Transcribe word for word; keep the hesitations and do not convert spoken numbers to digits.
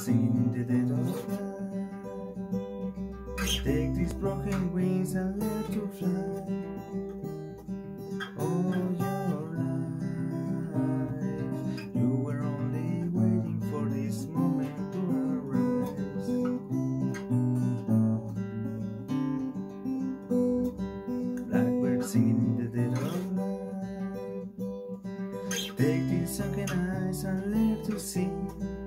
singing in the dead of night. Take these broken wings and let you fly. All your life, you were only waiting for this moment to arise. Blackbird singing in the dead of night. Take these sunken eyes and let to see.